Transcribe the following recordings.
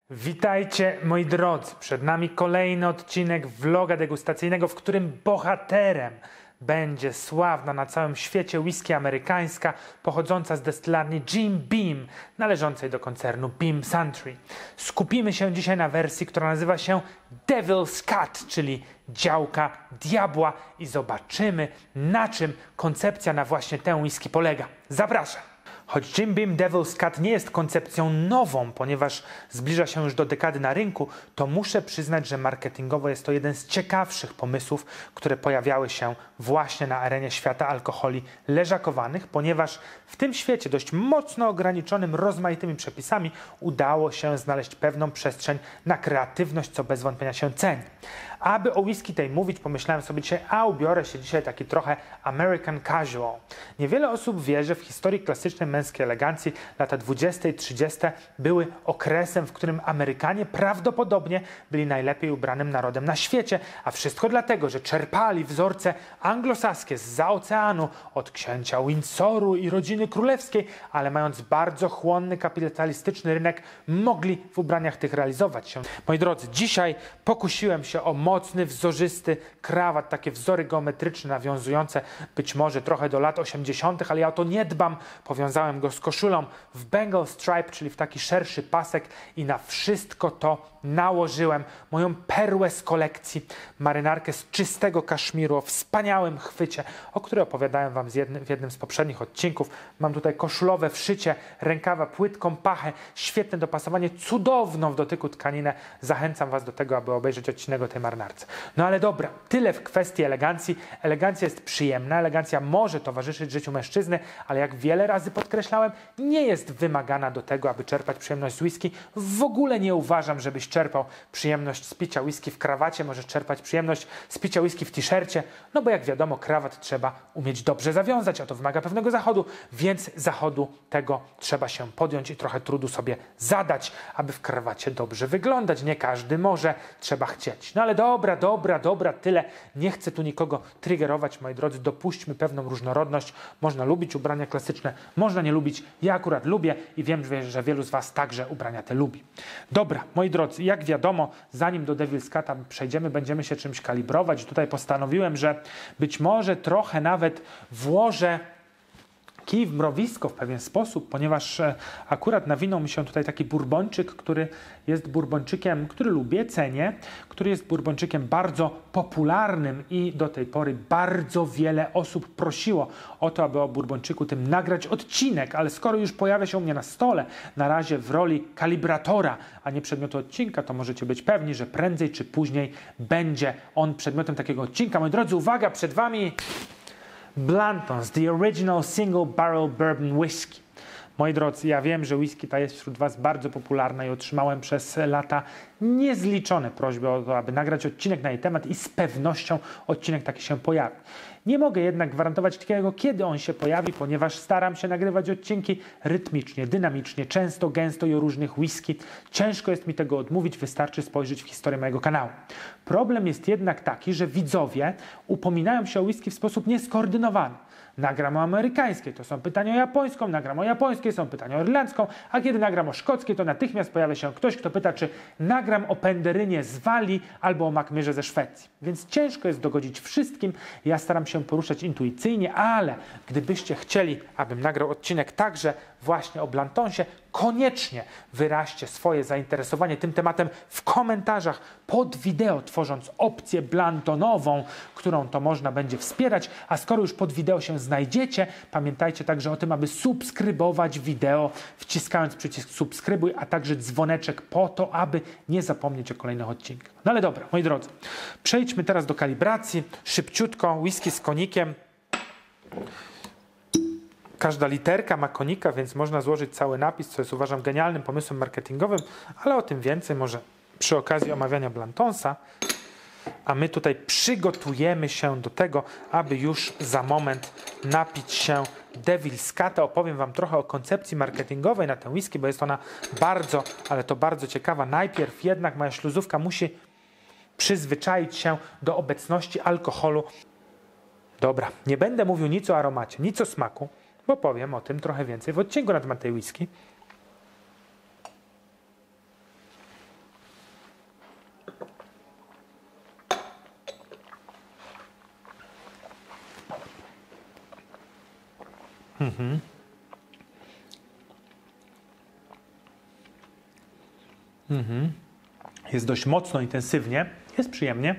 Witajcie moi drodzy, przed nami kolejny odcinek vloga degustacyjnego, w którym bohaterem będzie sławna na całym świecie whisky amerykańska pochodząca z destylarni Jim Beam, należącej do koncernu Beam Suntory. Skupimy się dzisiaj na wersji, która nazywa się Devil's Cut, czyli działka diabła, i zobaczymy, na czym koncepcja na właśnie tę whisky polega. Zapraszam! Choć Jim Beam Devil's Cut nie jest koncepcją nową, ponieważ zbliża się już do dekady na rynku, to muszę przyznać, że marketingowo jest to jeden z ciekawszych pomysłów, które pojawiały się właśnie na arenie świata alkoholi leżakowanych, ponieważ w tym świecie dość mocno ograniczonym rozmaitymi przepisami udało się znaleźć pewną przestrzeń na kreatywność, co bez wątpienia się ceni. Aby o whisky tej mówić, pomyślałem sobie dzisiaj, ubiorę się dzisiaj taki trochę American Casual. Niewiele osób wie, że w historii klasycznej męskiej elegancji lata 20. i 30. były okresem, w którym Amerykanie prawdopodobnie byli najlepiej ubranym narodem na świecie, a wszystko dlatego, że czerpali wzorce anglosaskie zza oceanu od księcia Windsoru i rodziny królewskiej, ale mając bardzo chłonny, kapitalistyczny rynek, mogli w ubraniach tych realizować się. Moi drodzy, dzisiaj pokusiłem się o mocny, wzorzysty krawat, takie wzory geometryczne nawiązujące być może trochę do lat 80., ale ja o to nie dbam. Powiązałem go z koszulą w Bengal Stripe, czyli w taki szerszy pasek, i na wszystko to nałożyłem moją perłę z kolekcji, marynarkę z czystego kaszmiru o wspaniałym chwycie, o której opowiadałem wam w jednym z poprzednich odcinków. Mam tutaj koszulowe wszycie, rękawa, płytką pachę, świetne dopasowanie, cudowną w dotyku tkaninę. Zachęcam was do tego, aby obejrzeć odcinek o tej marynarce. No ale dobra, tyle w kwestii elegancji. Elegancja jest przyjemna, elegancja może towarzyszyć życiu mężczyzny, ale jak wiele razy podkreślałem, nie jest wymagana do tego, aby czerpać przyjemność z whisky. W ogóle nie uważam, żebyś czerpał przyjemność z picia whisky w krawacie, możesz czerpać przyjemność z picia whisky w t-shircie, no bo jak wiadomo, krawat trzeba umieć dobrze zawiązać, a to wymaga pewnego zachodu, więc zachodu tego trzeba się podjąć i trochę trudu sobie zadać, aby w krawacie dobrze wyglądać. Nie każdy może, trzeba chcieć. No ale dobra, tyle. Nie chcę tu nikogo triggerować, moi drodzy, dopuśćmy pewną różnorodność. Można lubić ubrania klasyczne, można nie lubić. Ja akurat lubię i wiem, że wielu z was także ubrania te lubi. Dobra, moi drodzy, jak wiadomo, zanim do Devil's Cut'a przejdziemy, będziemy się czymś kalibrować. Tutaj postanowiłem, że być może trochę nawet włożę kij w mrowisko w pewien sposób, ponieważ akurat nawinął mi się tutaj taki bourbończyk, który jest bourbończykiem, który lubię, cenię, który jest bourbończykiem bardzo popularnym i do tej pory bardzo wiele osób prosiło o to, aby o bourbończyku tym nagrać odcinek, ale skoro już pojawia się u mnie na stole, na razie w roli kalibratora, a nie przedmiotu odcinka, to możecie być pewni, że prędzej czy później będzie on przedmiotem takiego odcinka. Moi drodzy, uwaga, przed wami Blanton's, the original single barrel bourbon whisky. Moi drodzy, ja wiem, że whisky ta jest wśród was bardzo popularna i otrzymałem przez lata niezliczone prośby o to, aby nagrać odcinek na jej temat, i z pewnością odcinek taki się pojawi. Nie mogę jednak gwarantować takiego, kiedy on się pojawi, ponieważ staram się nagrywać odcinki rytmicznie, dynamicznie, często, gęsto i o różnych whisky. Ciężko jest mi tego odmówić, wystarczy spojrzeć w historię mojego kanału. Problem jest jednak taki, że widzowie upominają się o whisky w sposób nieskoordynowany. Nagram o amerykańskiej, to są pytania o japońską, nagram o japońskiej, są pytania o irlandzką, a kiedy nagram o szkockiej, to natychmiast pojawia się ktoś, kto pyta, czy nagram o penderynie z Walii albo o Macmyrze ze Szwecji. Więc ciężko jest dogodzić wszystkim. Ja staram się poruszać intuicyjnie, ale gdybyście chcieli, abym nagrał odcinek także właśnie o Blantonsie, koniecznie wyraźcie swoje zainteresowanie tym tematem w komentarzach pod wideo, tworząc opcję blantonową, którą to można będzie wspierać, a skoro już pod wideo się znajdziecie, pamiętajcie także o tym, aby subskrybować wideo, wciskając przycisk subskrybuj, a także dzwoneczek po to, aby nie zapomnieć o kolejnych odcinkach. No ale dobra, moi drodzy, przejdźmy teraz do kalibracji, szybciutko, whisky z konikiem. Każda literka ma konika, więc można złożyć cały napis, co jest, uważam, genialnym pomysłem marketingowym, ale o tym więcej może przy okazji omawiania Blantonsa. A my tutaj przygotujemy się do tego, aby już za moment napić się Devil's Cut'a. Opowiem wam trochę o koncepcji marketingowej na tę whisky, bo jest ona bardzo, ale to bardzo ciekawa. Najpierw jednak moja śluzówka musi przyzwyczaić się do obecności alkoholu. Dobra, nie będę mówił nic o aromacie, nic o smaku, bo powiem o tym trochę więcej w odcinku na temat tej whisky. Jest dość mocno, intensywnie. Jest przyjemnie.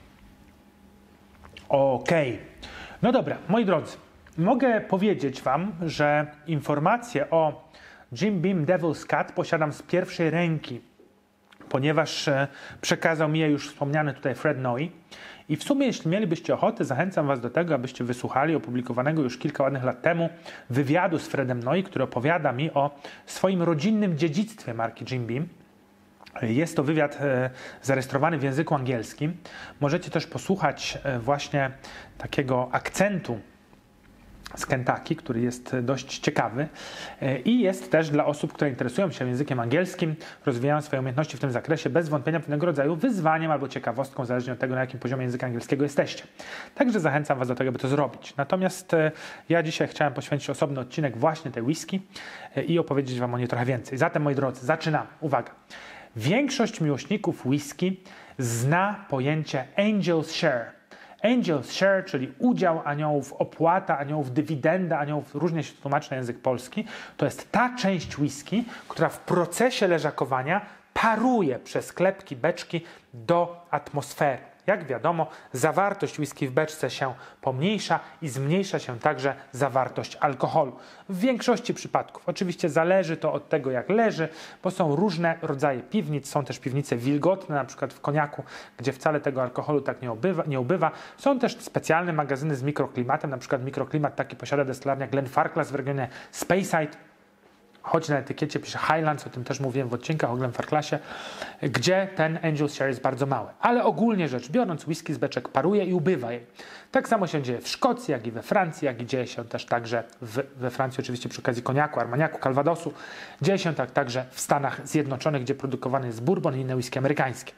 Okej. No dobra, moi drodzy. Mogę powiedzieć wam, że informacje o Jim Beam Devil's Cut posiadam z pierwszej ręki, ponieważ przekazał mi je już wspomniany tutaj Fred Noy. I w sumie, jeśli mielibyście ochotę, zachęcam was do tego, abyście wysłuchali opublikowanego już kilka ładnych lat temu wywiadu z Fredem Noy, który opowiada mi o swoim rodzinnym dziedzictwie marki Jim Beam. Jest to wywiad zarejestrowany w języku angielskim. Możecie też posłuchać właśnie takiego akcentu z Kentucky, który jest dość ciekawy i jest też dla osób, które interesują się językiem angielskim, rozwijają swoje umiejętności w tym zakresie, bez wątpienia pewnego rodzaju wyzwaniem albo ciekawostką, zależnie od tego, na jakim poziomie języka angielskiego jesteście. Także zachęcam was do tego, by to zrobić. Natomiast ja dzisiaj chciałem poświęcić osobny odcinek właśnie tej whisky i opowiedzieć wam o niej trochę więcej. Zatem, moi drodzy, zaczynamy. Uwaga. Większość miłośników whisky zna pojęcie Angel's Share. Angel's Share, czyli udział aniołów, opłata aniołów, dywidenda aniołów, różnie się to tłumaczy na język polski, to jest ta część whisky, która w procesie leżakowania paruje przez klepki beczki do atmosfery. Jak wiadomo, zawartość whisky w beczce się pomniejsza i zmniejsza się także zawartość alkoholu. W większości przypadków. Oczywiście zależy to od tego, jak leży, bo są różne rodzaje piwnic. Są też piwnice wilgotne, na przykład w koniaku, gdzie wcale tego alkoholu tak nie ubywa. Są też specjalne magazyny z mikroklimatem, na przykład mikroklimat taki posiada destylarnia Glenfarclas w regionie Speyside, choć na etykiecie pisze Highlands, o tym też mówiłem w odcinkach o Glenfarclasie, gdzie ten Angel's Share jest bardzo mały. Ale ogólnie rzecz biorąc, whisky z beczek paruje i ubywa jej. Tak samo się dzieje w Szkocji, jak i we Francji, jak i dzieje się też także we Francji, oczywiście przy okazji koniaku, armaniaku, calvadosu. Dzieje się tak także w Stanach Zjednoczonych, gdzie produkowany jest bourbon i inne whisky amerykańskie.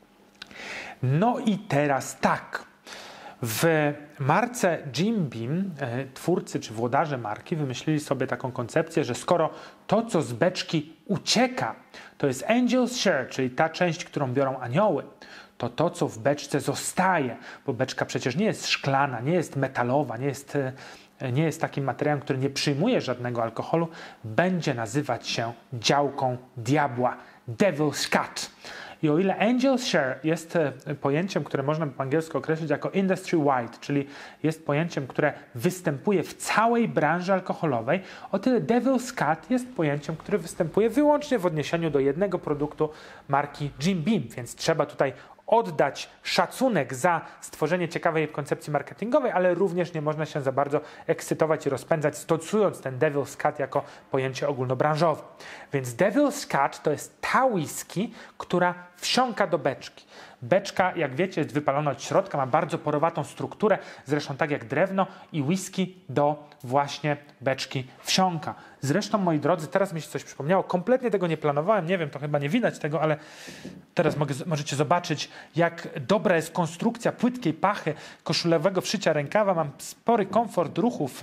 No i teraz tak. W marce Jim Beam twórcy czy włodarze marki wymyślili sobie taką koncepcję, że skoro to, co z beczki ucieka, to jest Angel's Share, czyli ta część, którą biorą anioły, to to, co w beczce zostaje, bo beczka przecież nie jest szklana, nie jest metalowa, nie jest takim materiałem, który nie przyjmuje żadnego alkoholu, będzie nazywać się działką diabła, Devil's Cut. I o ile Angel's Share jest pojęciem, które można po angielsku określić jako industry wide, czyli jest pojęciem, które występuje w całej branży alkoholowej, o tyle Devil's Cut jest pojęciem, które występuje wyłącznie w odniesieniu do jednego produktu marki Jim Beam, więc trzeba tutaj oddać szacunek za stworzenie ciekawej koncepcji marketingowej, ale również nie można się za bardzo ekscytować i rozpędzać, stosując ten Devil's Cut jako pojęcie ogólnobranżowe. Więc Devil's Cut to jest ta whisky, która wsiąka do beczki. Beczka, jak wiecie, jest wypalona od środka, ma bardzo porowatą strukturę, zresztą tak jak drewno, i whisky do właśnie beczki wsiąka. Zresztą, moi drodzy, teraz mi się coś przypomniało, kompletnie tego nie planowałem, nie wiem, to chyba nie widać tego, ale teraz możecie zobaczyć, jak dobra jest konstrukcja płytkiej pachy koszulowego wszycia rękawa. Mam spory komfort ruchów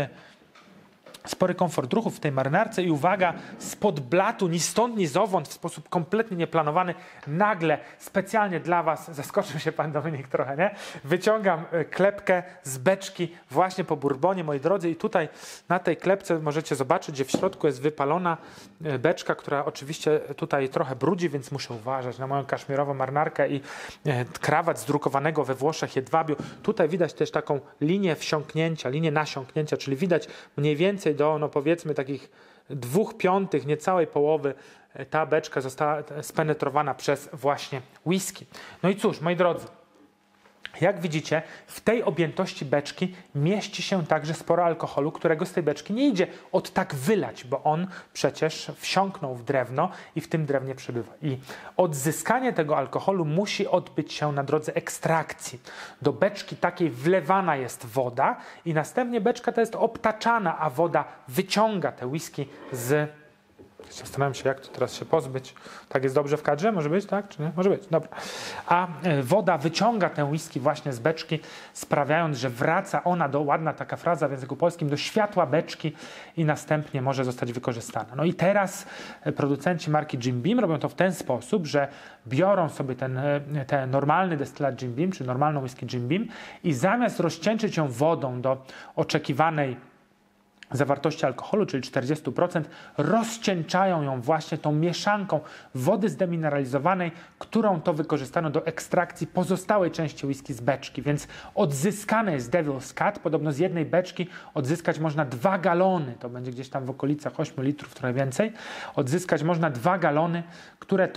w tej marynarce i uwaga, spod blatu, ni stąd, ni zowąd, w sposób kompletnie nieplanowany, nagle, specjalnie dla was, zaskoczył się pan Dominik trochę, nie? Wyciągam klepkę z beczki właśnie po bourbonie, moi drodzy, i tutaj na tej klepce możecie zobaczyć, że w środku jest wypalona beczka, która oczywiście tutaj trochę brudzi, więc muszę uważać na moją kaszmirową marynarkę i krawat z drukowanego we Włoszech jedwabiu. Tutaj widać też taką linię wsiąknięcia, linię nasiąknięcia, czyli widać mniej więcej do, no powiedzmy, takich 2/5, niecałej połowy, ta beczka została spenetrowana przez właśnie whisky. No i cóż, moi drodzy, jak widzicie, w tej objętości beczki mieści się także sporo alkoholu, którego z tej beczki nie idzie od tak wylać, bo on przecież wsiąknął w drewno i w tym drewnie przebywa. I odzyskanie tego alkoholu musi odbyć się na drodze ekstrakcji. Do beczki takiej wlewana jest woda i następnie beczka ta jest obtaczana, a woda wyciąga te whisky z... Zastanawiam się, jak to teraz się pozbyć. Tak jest dobrze w kadrze? Może być, tak? Czy nie? Może być, dobra. A woda wyciąga tę whisky właśnie z beczki, sprawiając, że wraca ona do, ładna taka fraza w języku polskim, do światła beczki i następnie może zostać wykorzystana. No i teraz producenci marki Jim Beam robią to w ten sposób, że biorą sobie ten normalny destylat Jim Beam, czy normalną whisky Jim Beam i zamiast rozcieńczyć ją wodą do oczekiwanej zawartości alkoholu, czyli 40%, rozcieńczają ją właśnie tą mieszanką wody zdemineralizowanej, którą to wykorzystano do ekstrakcji pozostałej części whisky z beczki. Więc odzyskane jest Devil's Cut. Podobno z jednej beczki odzyskać można 2 galony. To będzie gdzieś tam w okolicach 8 litrów, trochę więcej. Odzyskać można 2 galony, które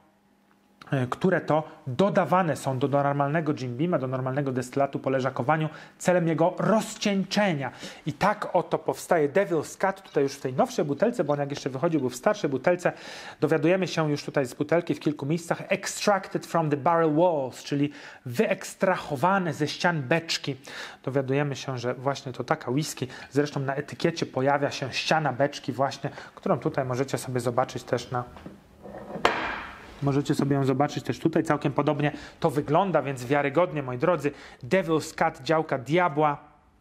to dodawane są do normalnego Jim Beama, do normalnego destylatu po leżakowaniu celem jego rozcieńczenia. I tak oto powstaje Devil's Cut, tutaj już w tej nowszej butelce, bo on jak jeszcze wychodził, był w starszej butelce. Dowiadujemy się już tutaj z butelki w kilku miejscach extracted from the barrel walls, czyli wyekstrahowane ze ścian beczki. Dowiadujemy się, że właśnie to taka whisky, zresztą na etykiecie pojawia się ściana beczki właśnie, którą tutaj możecie sobie zobaczyć też Możecie sobie ją zobaczyć też tutaj, całkiem podobnie to wygląda, więc wiarygodnie, moi drodzy. Devil's Cut, działka diabła.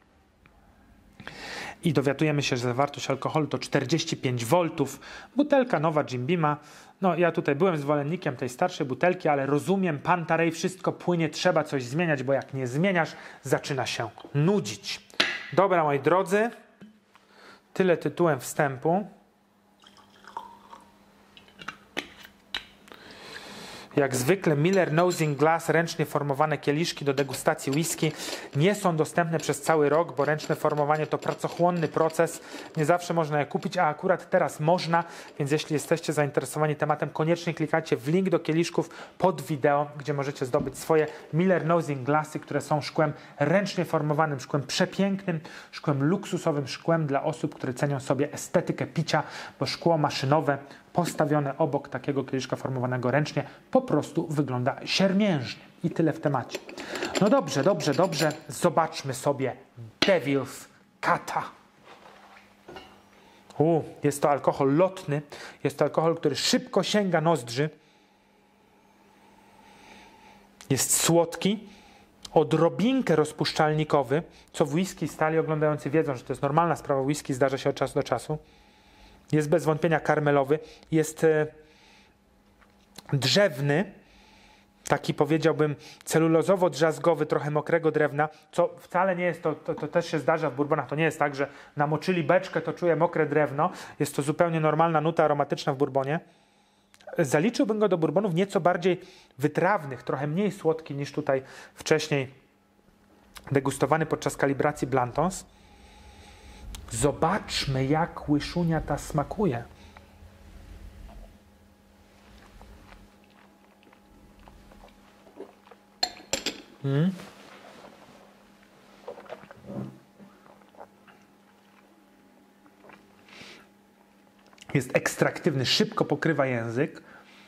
I dowiadujemy się, że zawartość alkoholu to 45 V. Butelka nowa Jim Beama. No ja tutaj byłem zwolennikiem tej starszej butelki, ale rozumiem, pan Tarej, wszystko płynie, trzeba coś zmieniać, bo jak nie zmieniasz, zaczyna się nudzić. Dobra, moi drodzy, tyle tytułem wstępu. Jak zwykle Miller Nose in Glass, ręcznie formowane kieliszki do degustacji whisky nie są dostępne przez cały rok, bo ręczne formowanie to pracochłonny proces. Nie zawsze można je kupić, a akurat teraz można, więc jeśli jesteście zainteresowani tematem, koniecznie klikajcie w link do kieliszków pod wideo, gdzie możecie zdobyć swoje Miller Nose in Glassy, które są szkłem ręcznie formowanym, szkłem przepięknym, szkłem luksusowym, szkłem dla osób, które cenią sobie estetykę picia, bo szkło maszynowe postawione obok takiego kieliszka formowanego ręcznie po prostu wygląda siermiężnie. I tyle w temacie. No dobrze, dobrze, dobrze. Zobaczmy sobie Devil's Cut'a. Jest to alkohol lotny. Jest to alkohol, który szybko sięga nozdrzy. Jest słodki, odrobinkę rozpuszczalnikowy, co w whisky stali oglądający wiedzą, że to jest normalna sprawa. Whisky zdarza się od czasu do czasu. Jest bez wątpienia karmelowy, jest drzewny, taki powiedziałbym celulozowo-drzazgowy, trochę mokrego drewna, co wcale nie jest, to też się zdarza w bourbonach, to nie jest tak, że namoczyli beczkę, to czuję mokre drewno, jest to zupełnie normalna nuta aromatyczna w bourbonie. Zaliczyłbym go do bourbonów nieco bardziej wytrawnych, trochę mniej słodki niż tutaj wcześniej degustowany podczas kalibracji Blantons. Zobaczmy, jak łyszunia ta smakuje. Jest ekstraktywny, szybko pokrywa język.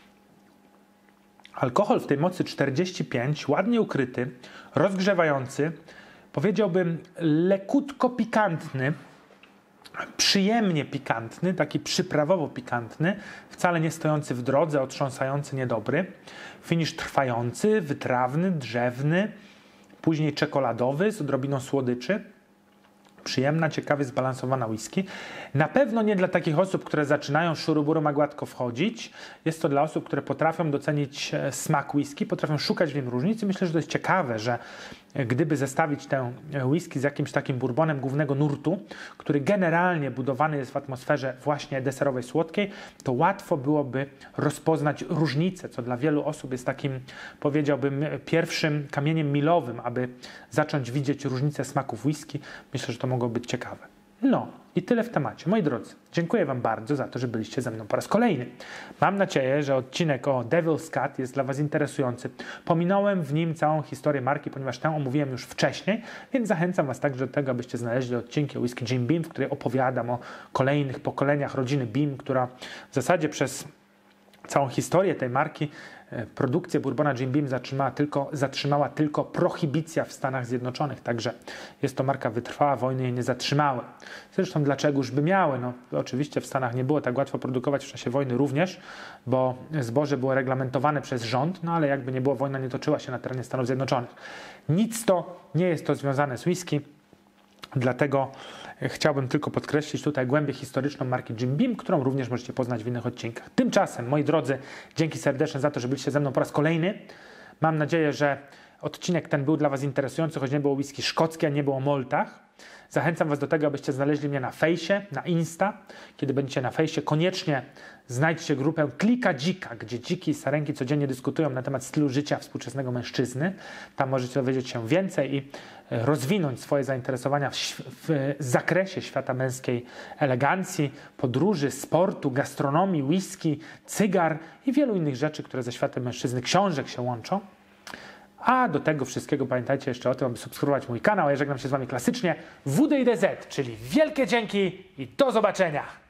Alkohol w tej mocy 45, ładnie ukryty, rozgrzewający, powiedziałbym lekutko pikantny, przyjemnie pikantny, taki przyprawowo pikantny, wcale nie stojący w drodze, otrząsający, niedobry. Finisz trwający, wytrawny, drzewny, później czekoladowy z odrobiną słodyczy. Przyjemna, ciekawie zbalansowana whisky. Na pewno nie dla takich osób, które zaczynają, szuruburu ma gładko wchodzić. Jest to dla osób, które potrafią docenić smak whisky, potrafią szukać w nim różnic. I myślę, że to jest ciekawe, że gdyby zestawić tę whisky z jakimś takim bourbonem głównego nurtu, który generalnie budowany jest w atmosferze właśnie deserowej, słodkiej, to łatwo byłoby rozpoznać różnicę, co dla wielu osób jest takim, powiedziałbym, pierwszym kamieniem milowym, aby zacząć widzieć różnicę smaków whisky. Myślę, że to mogło być ciekawe. No i tyle w temacie. Moi drodzy, dziękuję Wam bardzo za to, że byliście ze mną po raz kolejny. Mam nadzieję, że odcinek o Devil's Cut jest dla Was interesujący. Pominąłem w nim całą historię marki, ponieważ tę omówiłem już wcześniej, więc zachęcam Was także do tego, abyście znaleźli odcinki o whisky Jim Beam, w której opowiadam o kolejnych pokoleniach rodziny Beam, która w zasadzie przez całą historię tej marki produkcję bourbona Jim Beam zatrzymała tylko prohibicja w Stanach Zjednoczonych, także jest to marka wytrwała, wojny jej nie zatrzymały. Zresztą dlaczegoż by miały? No, oczywiście w Stanach nie było tak łatwo produkować w czasie wojny również, bo zboże było reglamentowane przez rząd, no ale jakby nie było, wojna nie toczyła się na terenie Stanów Zjednoczonych. Nic to nie jest to związane z whisky, dlatego chciałbym tylko podkreślić tutaj głębię historyczną marki Jim Beam, którą również możecie poznać w innych odcinkach. Tymczasem, moi drodzy, dzięki serdeczne za to, że byliście ze mną po raz kolejny. Mam nadzieję, że odcinek ten był dla Was interesujący, choć nie było whisky szkockie, a nie było o maltach. Zachęcam Was do tego, abyście znaleźli mnie na fejsie, na Insta. Kiedy będziecie na fejsie, koniecznie znajdźcie grupę Klika Dzika, gdzie dziki i sarenki codziennie dyskutują na temat stylu życia współczesnego mężczyzny. Tam możecie dowiedzieć się więcej i rozwinąć swoje zainteresowania w zakresie świata męskiej elegancji, podróży, sportu, gastronomii, whisky, cygar i wielu innych rzeczy, które ze światem mężczyzny, książek się łączą. A do tego wszystkiego pamiętajcie jeszcze o tym, aby subskrybować mój kanał. Ja żegnam się z Wami klasycznie. WDIDZ, czyli wielkie dzięki i do zobaczenia!